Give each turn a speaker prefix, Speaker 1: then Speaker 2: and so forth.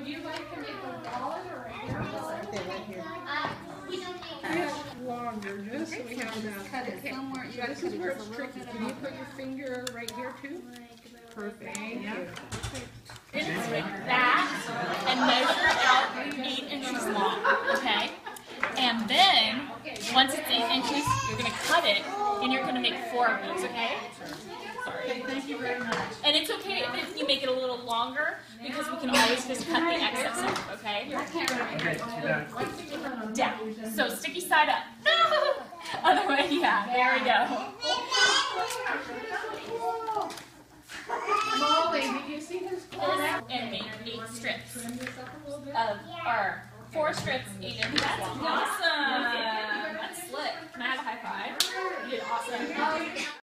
Speaker 1: you like to make a wallet or a hair
Speaker 2: We don't need
Speaker 1: wallet? Longer, just so we have enough.
Speaker 3: Cut it
Speaker 1: Okay.
Speaker 3: somewhere. You gotta
Speaker 1: This
Speaker 3: cut
Speaker 1: is
Speaker 3: it
Speaker 1: where
Speaker 3: just
Speaker 1: it's
Speaker 3: a little
Speaker 1: tricky.
Speaker 3: bit
Speaker 1: Can you
Speaker 3: above.
Speaker 1: put your finger right here too? Perfect. Thank you.
Speaker 4: Just take that and measure it out 8 inches long, okay? And then, once it's 8 inches, you're going to cut it, and you're going to make 4 of those, okay? Sorry.
Speaker 1: Thank you very much.
Speaker 4: And it's okay if you make it a little longer, because we can always just cut the excess off, okay? Down. So sticky side up. Other way, yeah, there we go.
Speaker 1: Molly, did you see this?
Speaker 4: And make 8 strips of, or 4 strips, 8 inches long. Awesome! That's slick. Can I have a high five? You did awesome.